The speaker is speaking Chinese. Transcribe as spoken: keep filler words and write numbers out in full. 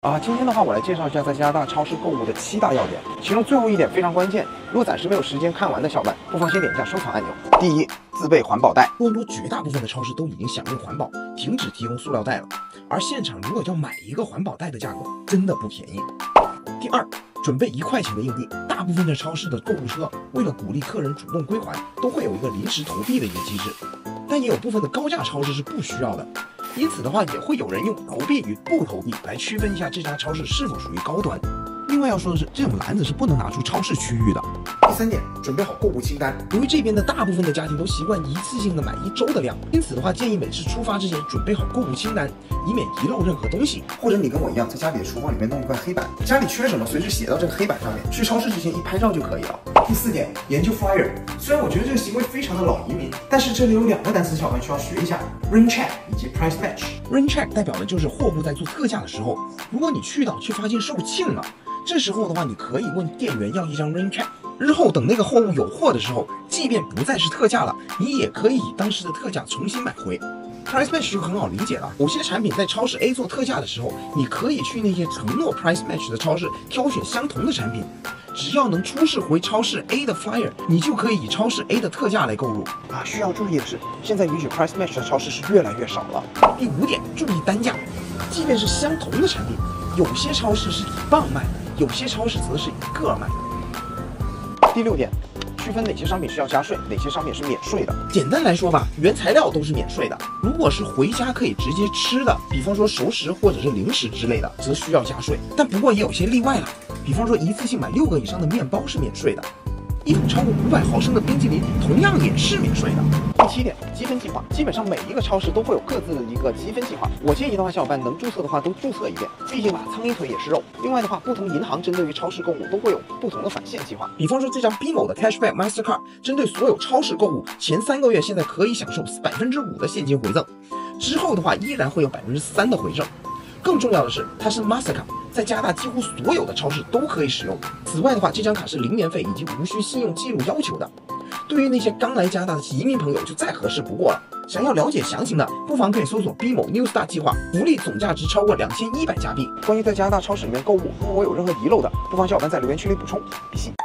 啊，今天的话，我来介绍一下在加拿大超市购物的七大要点，其中最后一点非常关键，如果暂时没有时间看完的小伙伴，不妨先点一下收藏按钮。第一，自备环保袋。多伦多绝大部分的超市都已经响应环保，停止提供塑料袋了，而现场如果要买一个环保袋的价格真的不便宜。第二，准备一块钱的硬币。大部分的超市的购物车为了鼓励客人主动归还，都会有一个临时投币的一个机制，但也有部分的高价超市是不需要的。因此的话，也会有人用投币与不投币来区分一下这家超市是否属于高端。另外要说的是，这种篮子是不能拿出超市区域的。第三点，准备好购物清单。由于这边的大部分的家庭都习惯一次性的买一周的量，因此的话，建议每次出发之前准备好购物清单，以免遗漏任何东西。或者你跟我一样，在家里的厨房里面弄一块黑板，家里缺什么随时写到这个黑板上面，去超市之前一拍照就可以了。第四点，研究 flyer。虽然我觉得这个行为非常的老移民，但是这里有两个单词小伙伴需要学一下 ：rain check 以及 price match。rain check 代表的就是货物在做特价的时候，如果你去到却发现售罄了，这时候的话，你可以问店员要一张 rain check。日后等那个货物有货的时候，即便不再是特价了，你也可以以当时的特价重新买回。Price match 就很好理解了，某些产品在超市 A 做特价的时候，你可以去那些承诺 price match 的超市挑选相同的产品，只要能出示回超市 A 的 flyer， 你就可以以超市 A 的特价来购入。啊，需要注意的是，现在允许 price match 的超市是越来越少了。第五点，注意单价，即便是相同的产品，有些超市是以磅卖，有些超市则是以个卖。第六点，区分哪些商品需要加税，哪些商品是免税的。简单来说吧，原材料都是免税的。如果是回家可以直接吃的，比方说熟食或者是零食之类的，则需要加税。但不过也有些例外了，比方说一次性买六个以上的面包是免税的，一桶超过五百毫升的冰淇淋同样也是免税的。第七点，积分计划，基本上每一个超市都会有各自的一个积分计划。我建议的话，小伙伴能注册的话都注册一遍，毕竟吧，苍蝇腿也是肉。另外的话，不同银行针对于超市购物都会有不同的返现计划。比方说这张 B M O 的 Cashback Mastercard， 针对所有超市购物前三个月，现在可以享受百分之五的现金回赠，之后的话依然会有百分之三的回赠。更重要的是，它是 Mastercard， 在加拿大几乎所有的超市都可以使用。此外的话，这张卡是零年费以及无需信用记录要求的。对于那些刚来加拿大的移民朋友就再合适不过了。想要了解详情的，不妨可以搜索 B M O New Start 计划，福利总价值超过两千一百加币。关于在加拿大超市里面购物，如果我有任何遗漏的，不妨小伙伴在留言区里补充。比心。